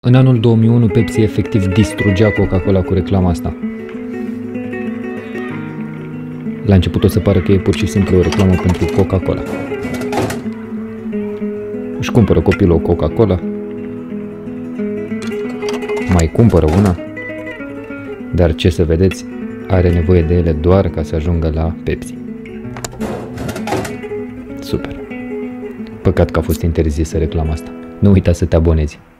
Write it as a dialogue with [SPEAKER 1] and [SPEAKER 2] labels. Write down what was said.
[SPEAKER 1] În anul 2001, Pepsi efectiv distrugea Coca-Cola cu reclama asta. La început o să pară că e pur și simplu o reclamă pentru Coca-Cola. Își cumpără copilul o Coca-Cola, mai cumpără una, dar ce să vedeți, are nevoie de ele doar ca să ajungă la Pepsi. Super. Păcat că a fost interzisă reclama asta. Nu uita să te abonezi.